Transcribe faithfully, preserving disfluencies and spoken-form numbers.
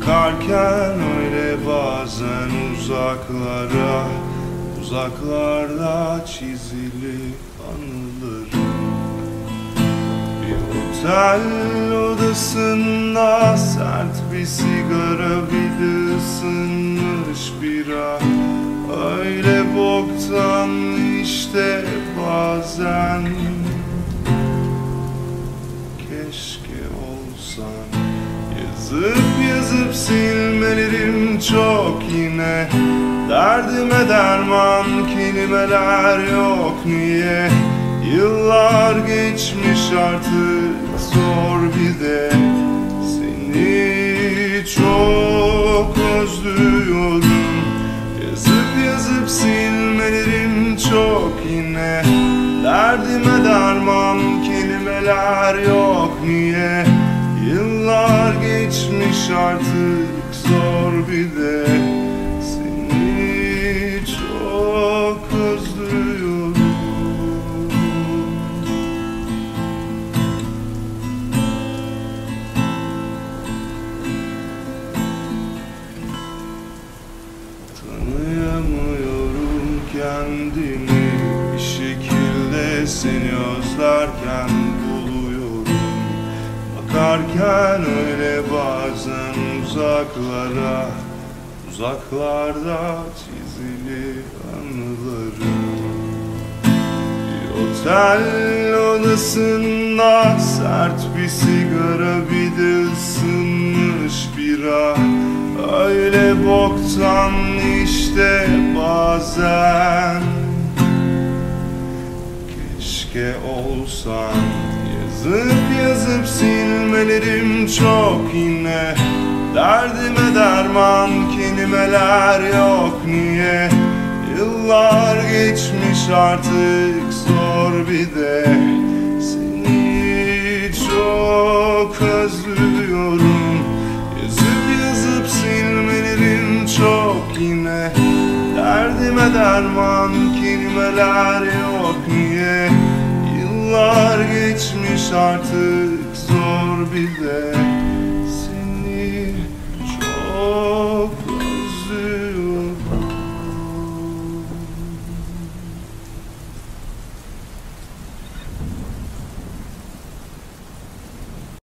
Bakarken öyle bazen uzaklara, uzaklarda çizili anılarım. Bir otel odasında sert bir sigara, bir de ısınmış bira. Öyle boktan işte bazen. Keşke olsan. Yazıp yazıp silmelerim çok yine. Derdime derman kelimeler yok niye? Yıllar geçmiş artık zor bir de. Seni çok özlüyorum. Yazıp yazıp silmelerim çok yine. Derdime derman kelimeler yok niye? Yıllar geçmiş artık zor bir de. Seni çok özlüyorum. Tanıyamıyorum kendimi, bir şekilde seni özlerken buluyorum. Bakarken öyle bazen uzaklara, uzaklarda çizili anılarım. Bir otel odasında sert bir sigara, bir de ısınmış bira. Öyle boktan işte bazen. Keşke olsan. Yazıp yazıp silmelerim çok yine. Derdime derman kelimeler yok niye? Yıllar geçmiş artık zor bir de. Seni çok özlüyorum. Yazıp yazıp silmelerim çok yine. Derdime derman kelimeler yok niye? Yıllar geçmiş artık zor bir de.